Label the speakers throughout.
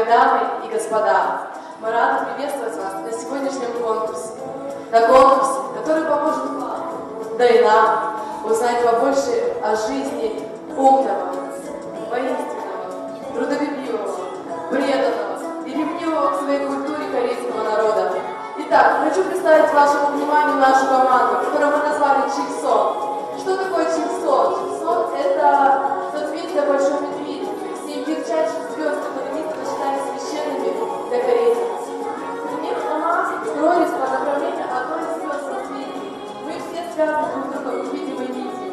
Speaker 1: дамы и господа, мы рады приветствовать вас на сегодняшнем конкурсе. На конкурсе, который поможет вам, да и нам, узнать побольше о жизни умного, воинственного, трудолюбивого, преданного и ревнивого к своей культуре корейского народа. Итак, хочу представить вашему вниманию нашу команду, которую мы назвали Чиксон. Что такое Чиксон? Чиксон – это соответствие большой медведь, с ним ярчайших звезд, которые мы считаем священными для корейцев. Пример она строились по направлению одной из звезд созвездий. Мы все связаны друг с другом невидимой нитью.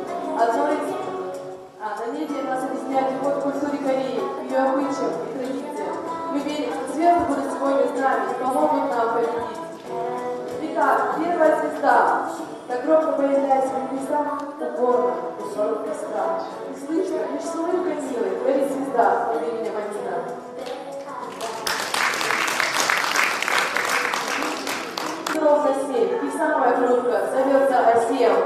Speaker 1: На небе нас объясняет любовь к культуре Кореи, к ее обычаям и традициям. Мы верим, что звезды будут сегодня с нами и помогут нам победить. Итак, первая звезда. Так громко появляется в небесах упорно, у ворот костра. И слышно, лишь с улыбкой милой горит звезда под именем Амина. Ровно 7, и самая хрупкая зовется Асем.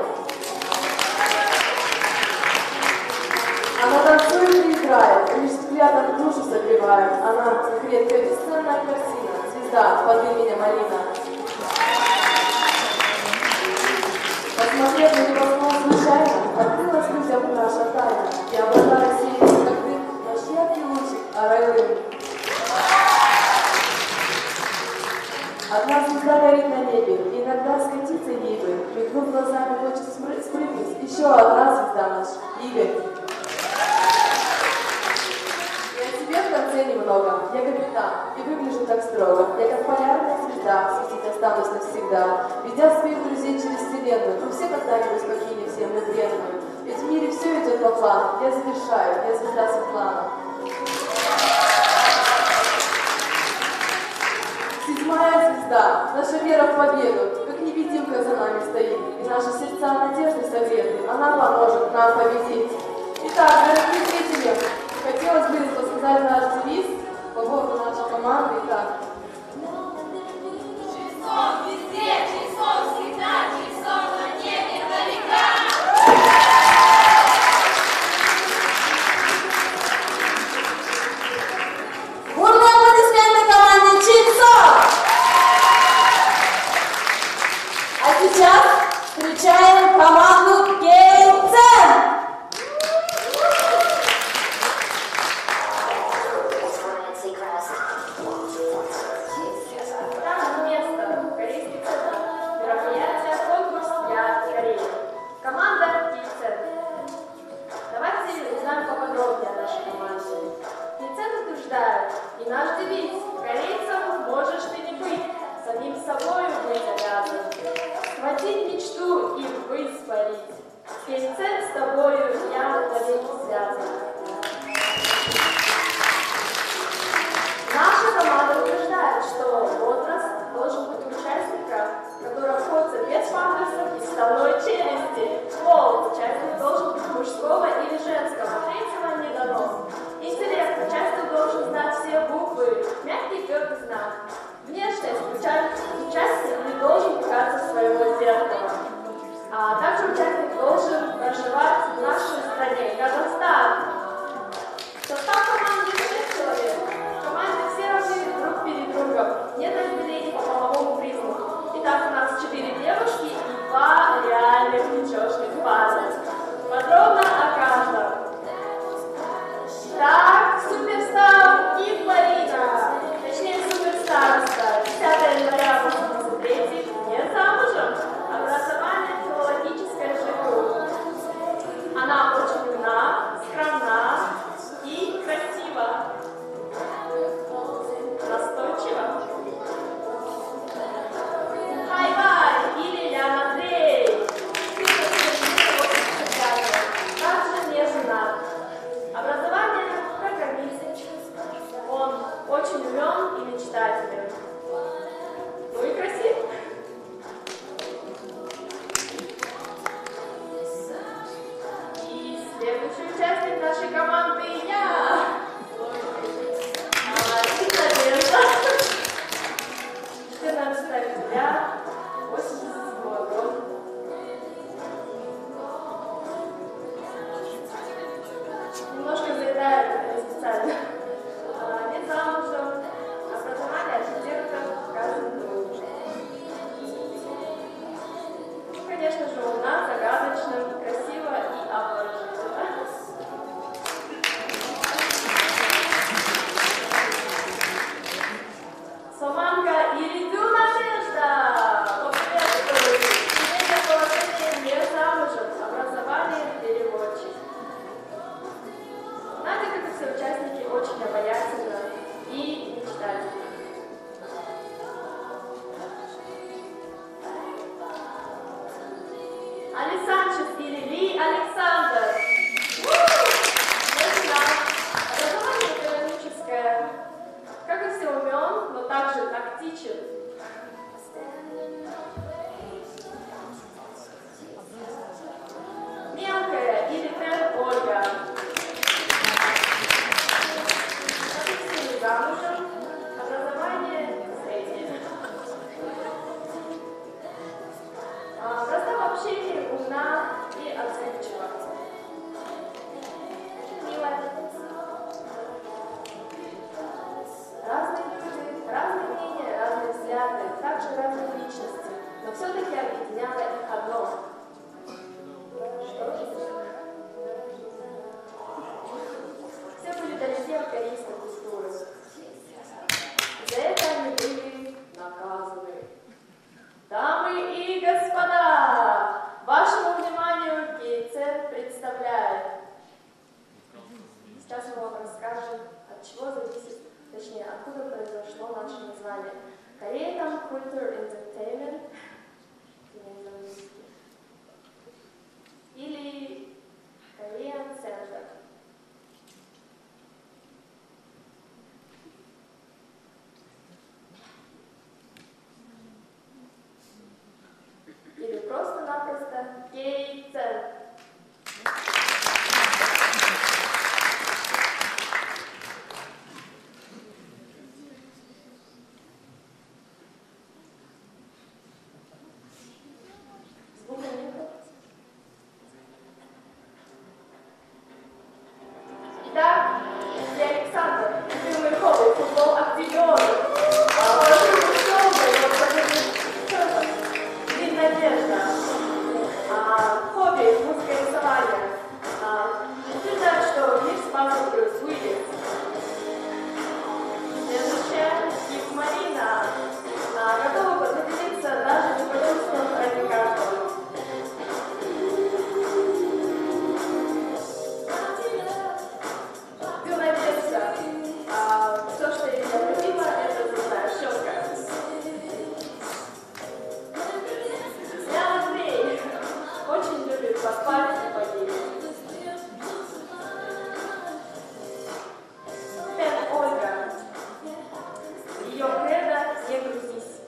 Speaker 1: Она танцует и играет, лишь взглядом душу согревает. Она редкая бесценная картина, звезда под именем Алина. Посмотрев на него снова случайно, открылась людям наша тайна, и облака рассеялись, как дым, наш яркий лучик Арайлым. Одна звезда горит на небе, и иногда скатиться ей бы, мигнув глазами, хочет спрыгнуть. Еще одна звезда наш, Игорь. И о себе в конце немного. Я капитан, и выгляжу так строго. Я как полярная звезда, светить останусь навсегда. Ведя своих друзей через вселенную, мы все когда-нибудь покинем землю древнюю. Ведь в мире все идет по плану. Я завершаю, я звезда Светлана. Седьмая звезда, наша вера в победу, как невидимка за нами стоит, и наши сердца надежды согреты, она поможет нам победить. Итак, дорогие зрители, хотелось бы рассказать наш девиз по поводу нашей команды. Итак,
Speaker 2: Чиксон везде, Чиксон всегда, Чиксон на небе далека.
Speaker 3: Бурные аплодисменты команде Чиксон! А сейчас встречаем команду Кейцен!
Speaker 4: Данное место. Корейский центр. Мероприятие «Конкурс «Я Корея». Команда Кейцен. Давайте узнаем поподробнее о нашей команде. Кейцен утверждает, и наш девиз «Корейцем можешь ты не быть, самим собою быть обязан. Схватить мечту и выспарить. Кейцен с тобою я навеки связан». Наша команда утверждает, что возраст должен быть участника, который обходится без памперсов и вставной челюсти. Пол участник должен быть мужского или женского, третьего не дано. Интеллект участник должен знать все буквы, мягкий твердый знак. Внешность участник не должен пугаться своего зеркала. А также участник должен проживать в нашем чего зависит, точнее, откуда произошло наше название. Korean Culture Entertainment или Korean Center. Или просто-напросто Кей-центр. Итак, я Александр, любимый хобби, футбол активион. Надежда. Хобби, музыка, рисование. Утверждаю, что мир спасал Брюс Уиллис. Следующая, Кип Марина. Готова поделиться даже неподумством ради каждого. Надежда. Все, что я необходимо, это зубная щетка. Я Андрей. Очень любит поспать и поесть. Пен Ольга. Ее кредо — не грузись.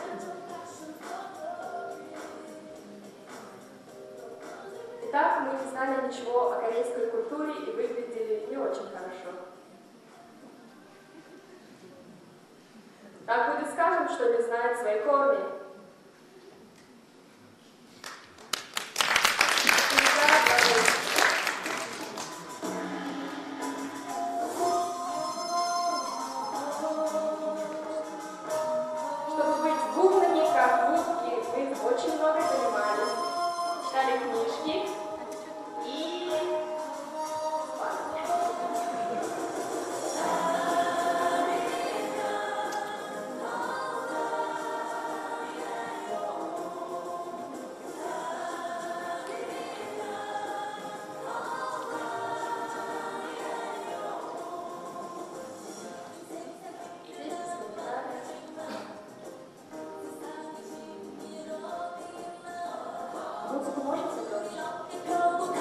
Speaker 4: Итак, мы не знали ничего о корейской культуре и выглядели не очень хорошо. Так будет скажем, что не знает свои корни. Чтобы быть гумными, как губки, вы очень много занимались, читали книжки и спали. Музыку можно сыграть?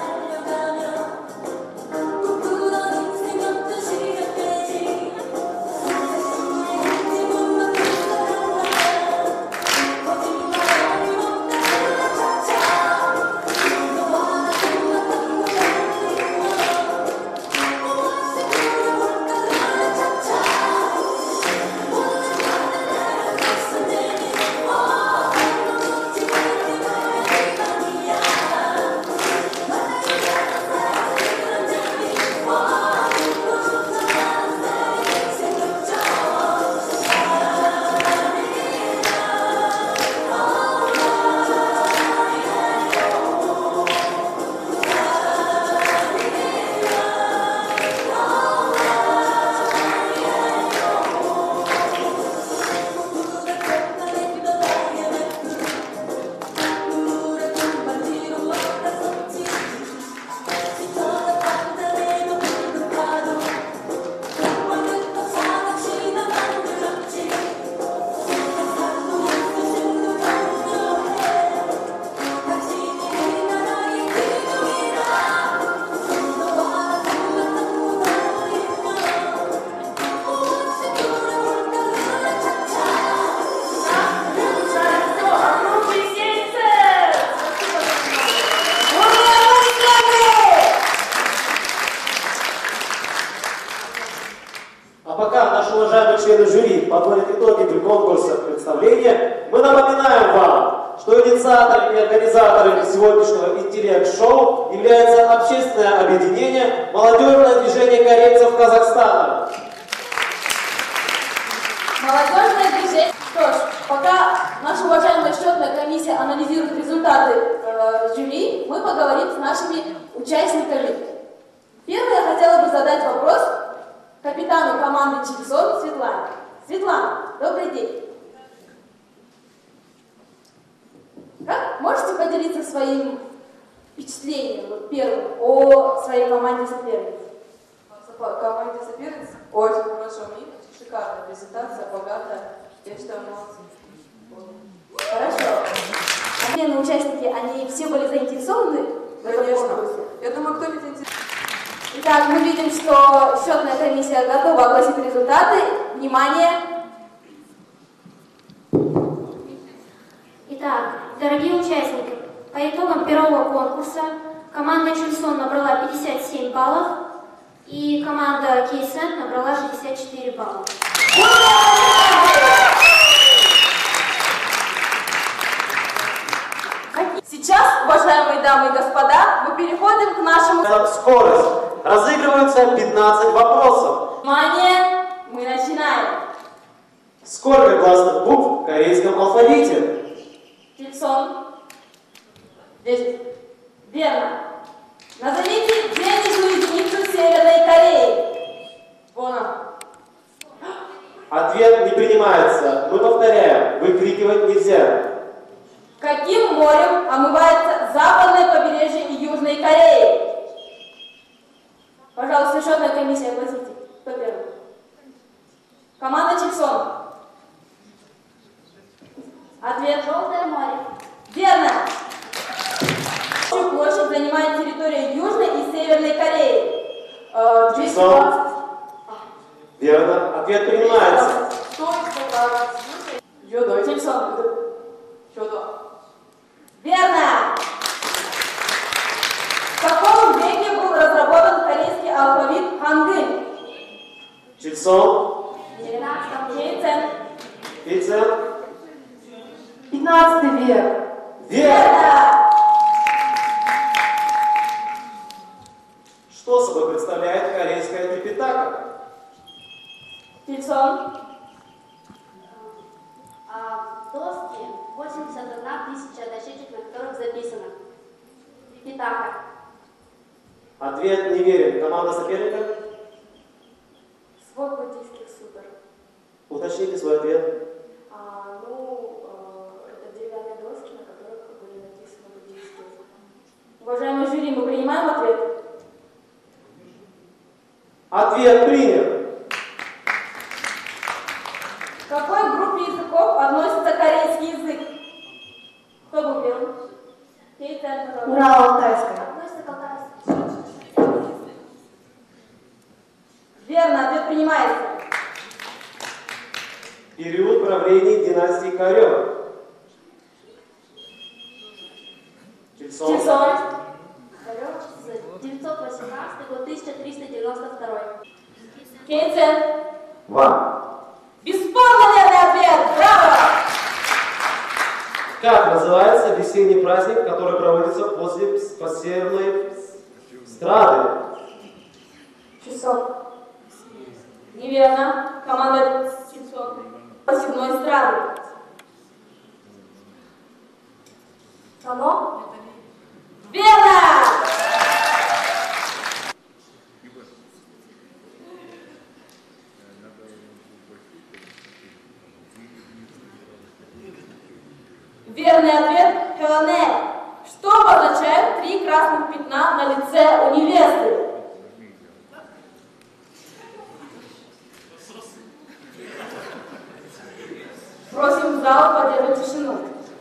Speaker 5: А пока наши уважаемые члены жюри подводят итоги конкурса представления, мы напоминаем вам, что инициаторами и организаторами сегодняшнего интеллект-шоу является общественное объединение «Молодежное движение корейцев Казахстана».
Speaker 3: Молодежное движение. Что ж, пока наша уважаемая счетная комиссия анализирует результаты жюри, мы поговорим с нашими участниками. Первое, я хотела бы задать вопрос капитану команды Чиксон Светлане. Светлана, добрый день. Как можете поделиться своим впечатлением, первым, о своей команде соперниц?
Speaker 1: Команде соперниц Очень хорошо, у них шикарная презентация, богатая. Я считаю, молодцы.
Speaker 3: Хорошо. Отдельные участники, они все были заинтересованы в этом
Speaker 1: Конечно.
Speaker 3: конкурсе?
Speaker 1: Я думаю, кто-нибудь интересен.
Speaker 3: Итак, мы видим, что счетная комиссия готова огласить результаты. Внимание!
Speaker 2: Итак, дорогие участники, по итогам первого конкурса команда Чульсон набрала 57 баллов и команда Кейсент набрала 64 балла.
Speaker 3: Сейчас, уважаемые дамы и господа, мы переходим к нашему...
Speaker 5: Скорость. Разыгрываются 15 вопросов.
Speaker 3: Внимание! Мы начинаем.
Speaker 5: Сколько гласных букв в корейском алфавите?
Speaker 3: Чульсон. 10. Верно. Назовите денежную единицу Северной Кореи.
Speaker 1: Вон она.
Speaker 5: Ответ не принимается. Мы повторяем. Выкрикивать нельзя.
Speaker 3: Каким морем омывается западное побережье Южной Кореи? Пожалуйста, счетная комиссия, огласите. Кто первый? Команда Чиксон. Ответ.
Speaker 2: Желтое море.
Speaker 3: Верно. Площадь занимает территория Южной и Северной Кореи. 220.
Speaker 5: Верно. Ответ принимается.
Speaker 1: Кто из Йодо,
Speaker 3: Чиксон.
Speaker 1: Йодо.
Speaker 3: Верно. В каком веке был разработан корейский алфавит Хангыль?
Speaker 5: Чильсон.
Speaker 2: 19
Speaker 3: Кейцен.
Speaker 5: Кейцен.
Speaker 1: 15 век.
Speaker 5: Верно. Что собой представляет корейская трипитака?
Speaker 3: Чильсон.
Speaker 4: В доске 81 тысяча дощечек, на которых записано Трипитака.
Speaker 5: Ответ не верен. Команда соперника?
Speaker 4: Свод буддийских сутр.
Speaker 5: Уточните свой ответ.
Speaker 4: Это деревянные доски, на которых были написаны буддийские.
Speaker 3: Уважаемый жюри, мы принимаем ответ?
Speaker 5: Ответ принят.
Speaker 3: К какой группе языков относится корейский язык? Кто был первым? Кейцен, пожалуйста.
Speaker 1: Урало-Алтайская.
Speaker 2: Относится к алтайскому.
Speaker 3: Верно, ответ принимается.
Speaker 5: Период правления династии Корёв. Чильсон.
Speaker 3: Чильсон.
Speaker 4: С 918 по 1392.
Speaker 3: Кейцен.
Speaker 5: Вам.
Speaker 3: Бесспорно верный ответ. Браво!
Speaker 5: Как называется весенний праздник, который проводится после посевной страды?
Speaker 3: Чильсон. Неверно. Команда Чильсон. Посевной страны.
Speaker 2: Само?
Speaker 3: Верно! Верный ответ – Хеланель. Что обозначают 3 красных пятна на лице у невесты? Просим зал поддерживать тишину.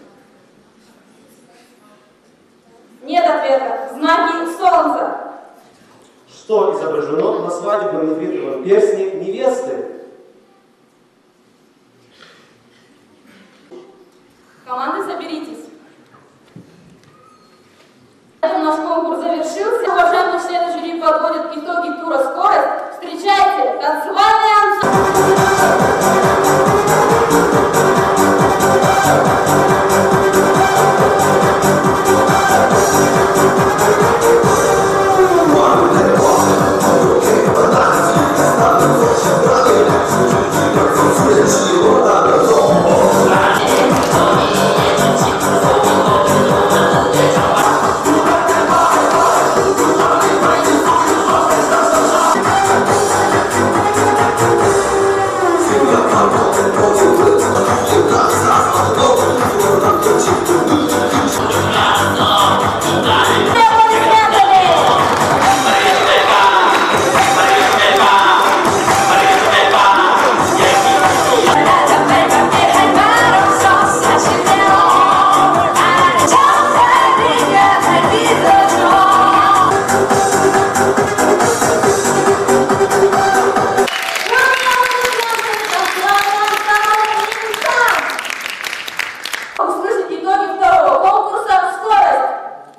Speaker 3: Нет ответа. Знаки солнца.
Speaker 5: Что изображено на свадебном нефритовом перстне невесты?
Speaker 3: Команды, соберитесь. На этом наш конкурс завершился. Уважаемые члены жюри подводят итоги тура «Скорость». Встречайте, танцевальный ансамбль. итоги второго конкурса «Скорость».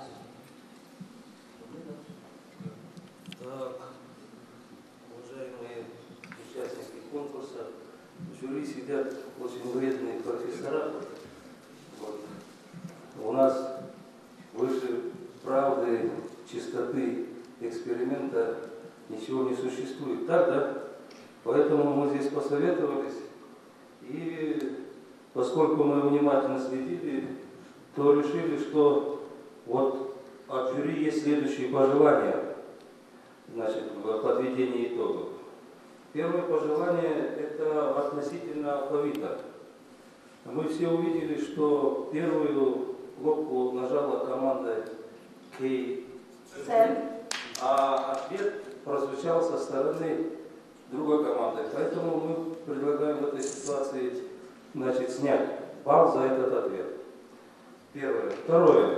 Speaker 6: Так, уважаемые участники конкурса, в жюри сидят очень вредные профессора. Вот. У нас выше правды, чистоты эксперимента ничего не существует. Так, да? Поэтому мы здесь посоветовались, и поскольку мы внимательно следили, то решили, что вот от жюри есть следующие пожелания, значит, в подведении итогов. Первое пожелание – это относительно алфавита. Мы все увидели, что первую кнопку нажала команда KSEN, а ответ прозвучал со стороны другой команды. Поэтому мы предлагаем в этой ситуации, значит, снять балл за этот ответ. Первое. Второе.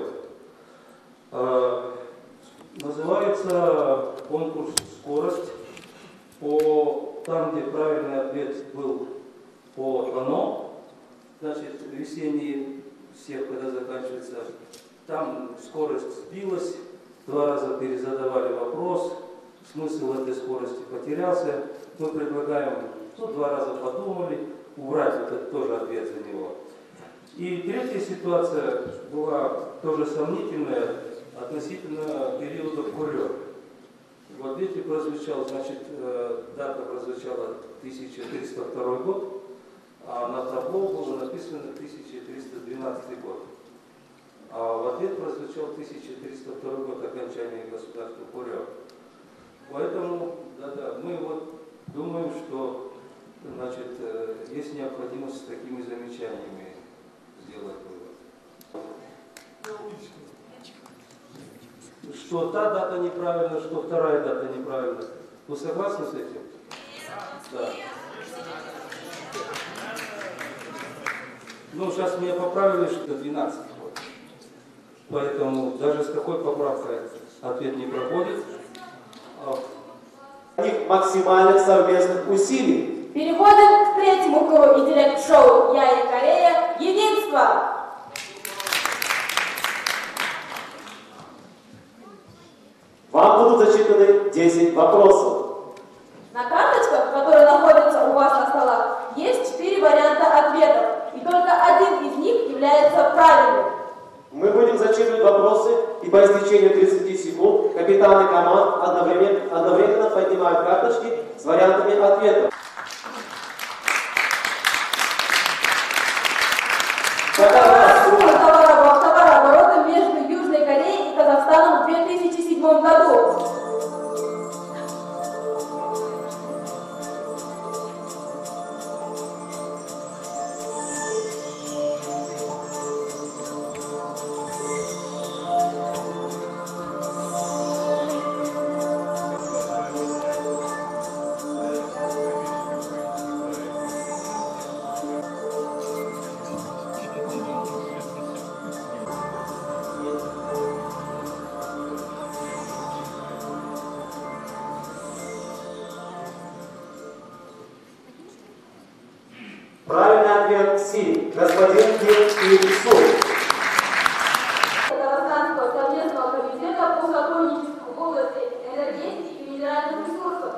Speaker 6: Называется конкурс «Скорость». Там, где правильный ответ был по «оно», значит, весенний всех, когда заканчивается, там скорость сбилась, 2 раза перезадавали вопрос, смысл этой скорости потерялся. Мы предлагаем, 2 раза подумали, убрать этот тоже ответ за него. И третья ситуация была тоже сомнительная относительно периода курьер. Вот видите, прозвучал, значит, дата прозвучала 1302 год, а на табло было написано 1312 год. А в ответ прозвучал 1302 год окончания государства курьер. Поэтому, мы вот думаем, что, значит, есть необходимость с такими замечаниями сделать вывод. Что та дата неправильна, что вторая дата неправильна. Вы согласны с этим? Да. Ну, сейчас меня поправили, что 12 год. Поэтому даже с такой поправкой ответ не проходит.
Speaker 5: Максимальных совместных усилий.
Speaker 3: Переходим к третьему туру интеллект-шоу «Я и Корея. Единство».
Speaker 5: Вам будут зачитаны 10 вопросов.
Speaker 3: На карточках, которые находятся у вас на столах, есть 4 варианта ответов, и только один из них является правильным.
Speaker 5: Мы будем зачитывать вопросы, и по истечению 30 секунд капитаны команд одновременно поднимают карточки с вариантами ответов.
Speaker 3: Товарооборота между Южной Кореей и Казахстаном в 2007 году.
Speaker 5: Правильный ответ Си. Господин Ким Il-су.
Speaker 3: Казахстанского совместного комитета по сотрудничеству в области энергетики и минеральных ресурсов.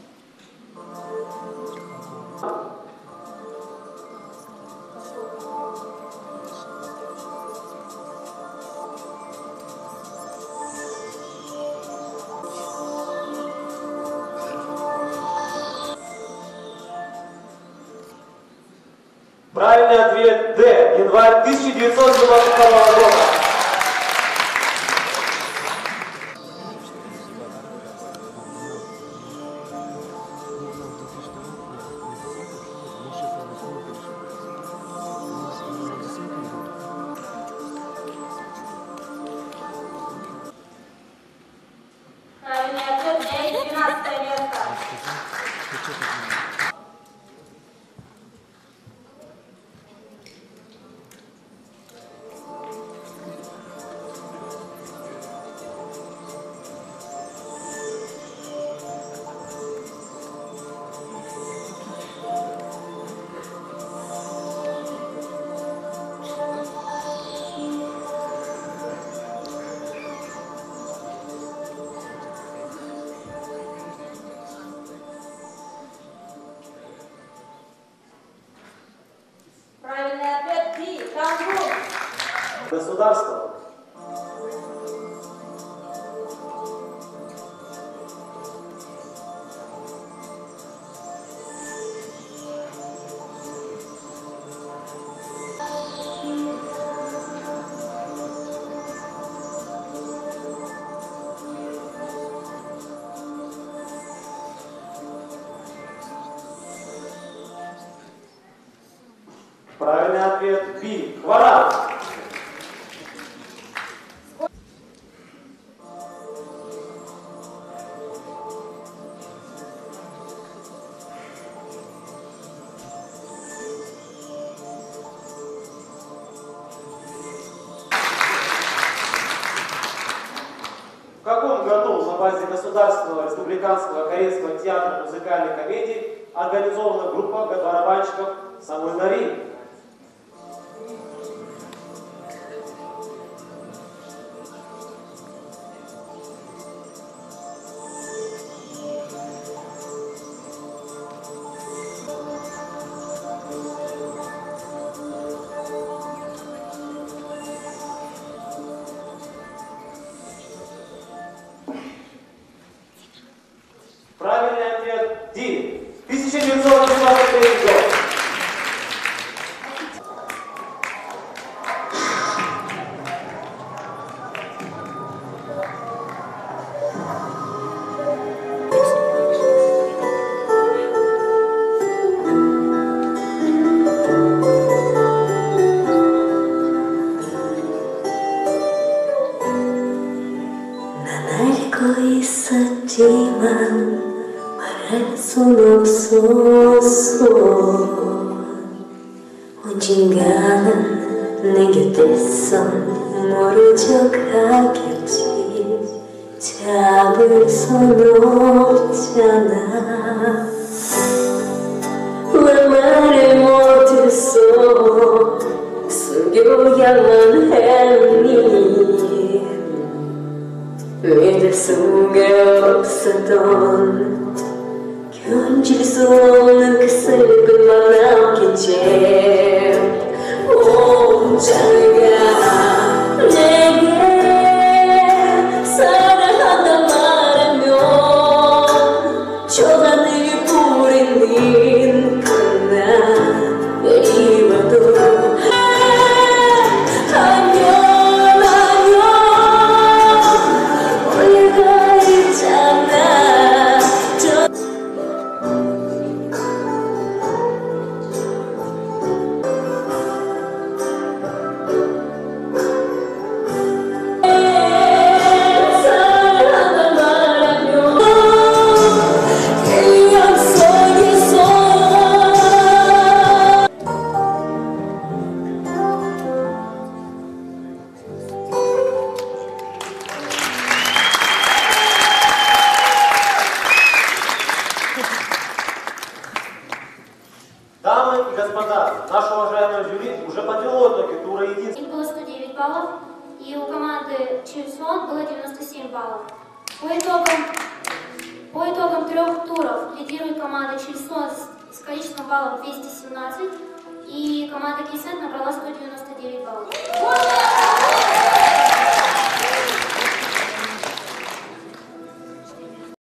Speaker 5: Правильный ответ Д. Январь 1992 года.
Speaker 3: Правильный ответ имеет 12 место.
Speaker 5: государства. Правильный ответ B. Квадрат. В каком году на базе Государственного республиканского корейского театра музыкальной комедии организована группа барабанщиков «Самуэль-Нари»? Правильный ответ D. 1993 год.
Speaker 7: 알고 있었지만 말할 순 없었어. 언젠가는 내 곁에서 멀어져 가겠지. 잡을 순 없잖아. 왜 말을 못했어. 숨겨야만 했니. 믿을 수가 없었던 견딜 수 없는 그 슬픔만 남겠지. 혼자가 내게 사랑한다 말하면 저 하늘 뿌리는 그날 내일봐도
Speaker 5: Дамы и господа, наше уважаемое жюри уже подвело итоги тура единства.
Speaker 2: Их было 109 баллов, и у команды Чильсон было 97 баллов. По итогам 3 туров лидирует команда Чильсон с количеством баллов 217, и команда Кейсент набрала 199 баллов.